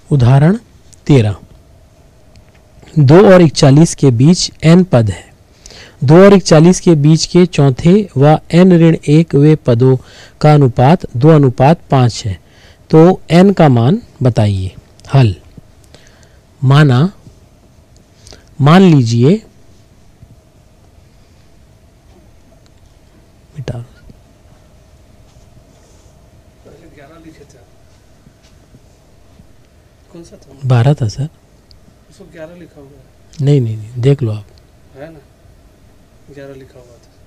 उदाहरण 13। 2 और 41 के बीच n पद है। 2 और 41 के बीच के चौथे व n-1 वे पदों का अनुपात 2:5 है, तो n का मान बताइए। हल। मान लीजिए मिटा 12 था सर। 11 लिखा हुआ है। नहीं, देख लो आप, है ना, 11 लिखा हुआ था।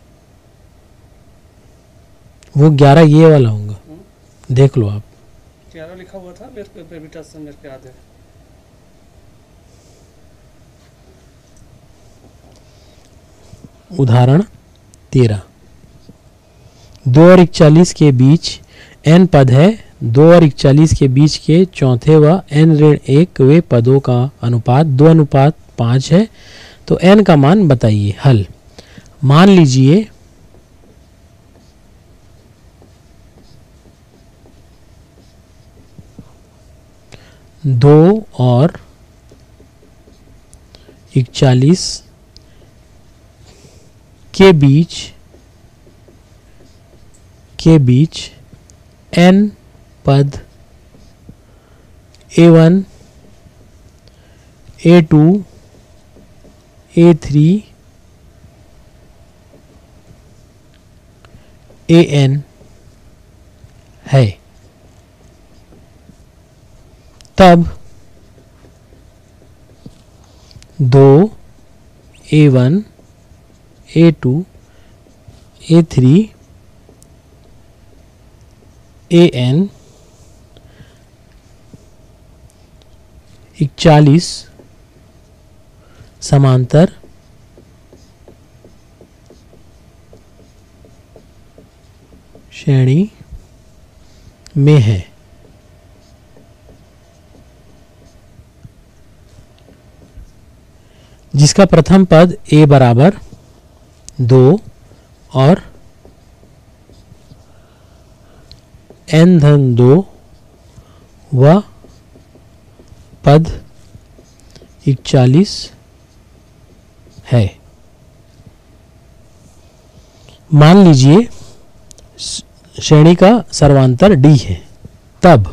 वो 11 ये वाला होगा, देख लो आप। 11 लिखा हुआ था मेरे पे बेटा से, मेरे पे याद है। उदाहरण 13। 2 और 41 के बीच n पद है। 2 और 41 के बीच के चौथे व n-1 वे पदों का अनुपात 2:5 है, तो n का मान बताइए। हल। मान लीजिए 2 और 41 के बीच n पद a1 a2 a3 an है, तब 2 a1 a2 a3 an 41 समांतर श्रेणी में है। जिसका प्रथम पद a बराबर 2 और n-2 व पद 41 है। मान लीजिए श्रेणी का सर्वांतर D है, तब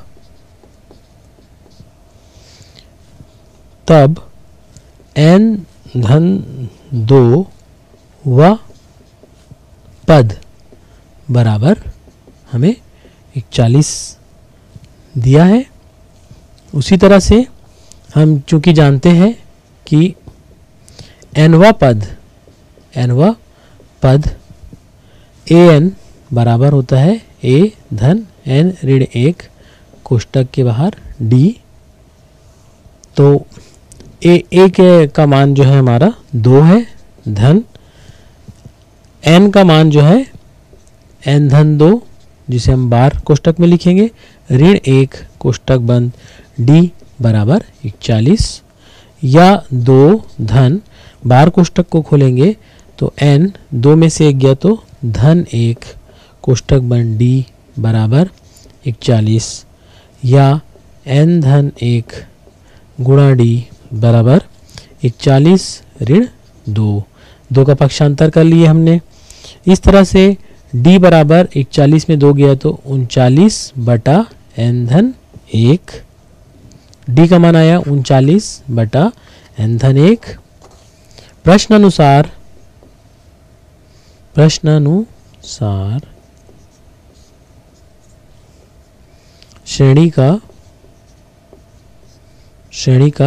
n-2 व पद बराबर हमें 41 दिया है। उसी तरह से हम चूंकि जानते हैं कि nवा पद an बराबर होता है a-n-1 कोष्टक के बाहर D, तो a का मान जो है हमारा 2 है, धन n का मान जो है n-2 जिसे हम बार कोष्टक में लिखेंगे, -1 कोष्टक बंद D बराबर 41, या 2 धन बार कोष्टक को खोलेंगे तो n 2 में से 1 गया तो -1 कोष्टक बंद D बराबर 41, या n-1 गुणा D बराबर 41 - 2 का पक्षांतर कर लिए हमने। इस तरह से D बराबर 41 में 2 गया तो 39 बटा n-1, D का मान आया 39 बटा n-1। प्रश्नानुसार श्रेणी का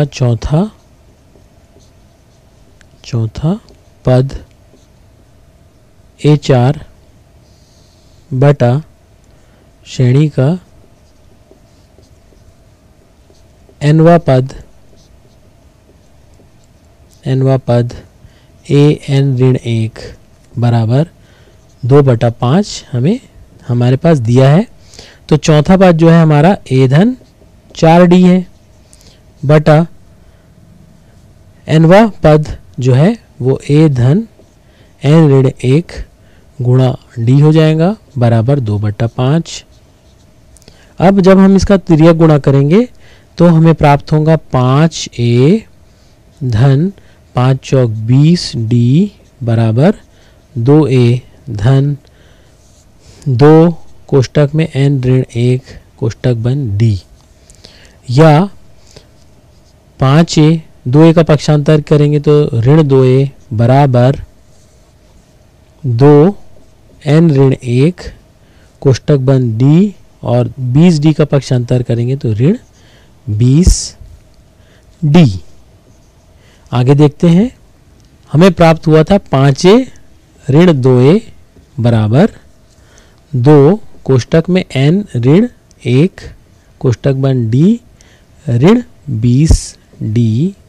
चौथा पद A4 बटा श्रेणी का nवा पद an-1 बराबर 2/5 हमारे पास दिया है। तो चौथा पद जो है हमारा a-4D है, बटा nवा पद जो है वो a-n-1 गुणा D हो जाएगा बराबर 2/5। अब जब हम इसका तिर्यक गुणा करेंगे तो हमें प्राप्त होगा 5a धन 5 चौक 20 d बराबर 2a धन 2 कोष्टक में n ऋण 1 कोष्टक बंद d, या 5a 2a का पक्षांतर करेंगे तो ऋण 2a बराबर 2 n ऋण 1 कोष्टक बंद d, और 20d का पक्षांतर करेंगे तो ऋण 20d। आगे देखते हैं, हमें प्राप्त हुआ था 5a ऋण 2a बराबर 2 कोष्टक में n ऋण 1 कोष्टक बंद d ऋण 20d।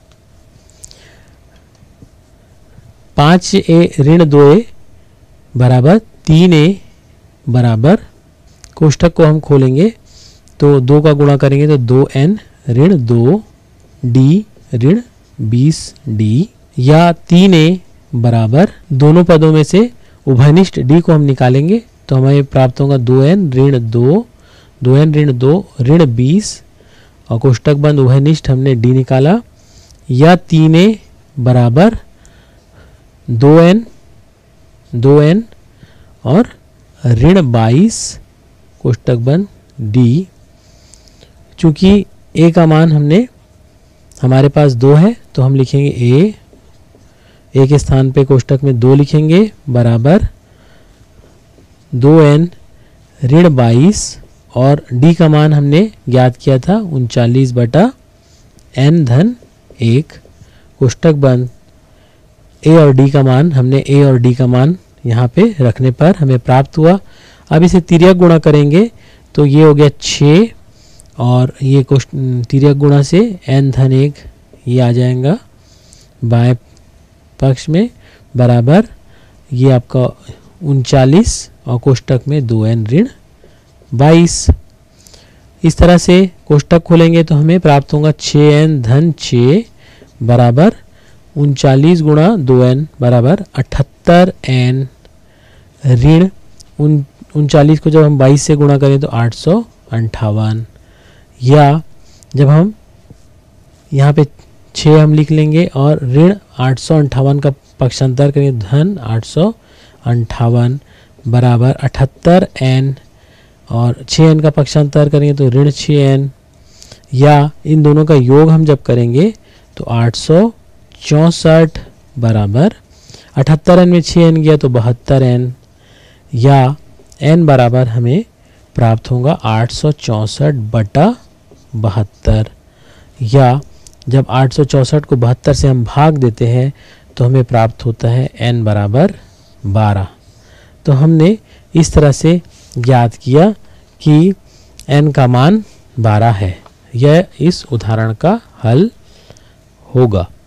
5a ऋण 2a बराबर 3a बराबर, कोष्टक को हम खोलेंगे तो 2 का गुणा करेंगे तो 2n ऋण 2d ऋण 20d, या 3a बराबर, दोनों पदों में से उभयनिष्ठ d को हम निकालेंगे तो हमें प्राप्त होगा 2n ऋण 2 2n ऋण 2 ऋण 20, और कोष्टक बंद उभयनिष्ठ हमने d निकाला, या 3a बराबर 2n और ऋण 22 कोष्टक बंद d। चूंकि a का मान हमारे पास 2 है तो हम लिखेंगे a के स्थान पे कोष्टक में 2 लिखेंगे बराबर 2n ऋण 22, और d का मान हमने ज्ञात किया था 39 बटा n धन 1 कोष्टक बंद, a और d का मान हमने a और d का मान यहाँ पे रखने पर हमें प्राप्त हुआ। अब इसे तिर्यक गुणा करेंगे तो ये हो गया 6, और ये तिर्यक गुणा से n धन 1 ये आ जाएगा बाएं पक्ष में बराबर, ये आपका 39 और कोष्टक में 2n ऋण 22। इस तरह से कोष्टक खोलेंगे तो हमें प्राप्त होगा 6n धन 6 बराबर 39 गुणा 2n बराबर 78n ऋण 39 को जब हम 22 से गुणा करें तो 858, या जब हम यहाँ पे 6 हम लिख लेंगे और ऋण 858 का पक्षांतर करेंगे धन 858 बराबर 78n, और 6n का पक्षांतर करेंगे तो ऋण 6n, या इन दोनों का योग हम जब करेंगे तो 864 बराबर 78n में 6n गया तो 72n, या n बराबर हमें प्राप्त होगा 864 बटा 72, या जब 864 को 72 से हम भाग देते हैं तो हमें प्राप्त होता है n बराबर 12। तो हमने इस तरह से ज्ञात किया कि n का मान 12 है। यह इस उदाहरण का हल होगा।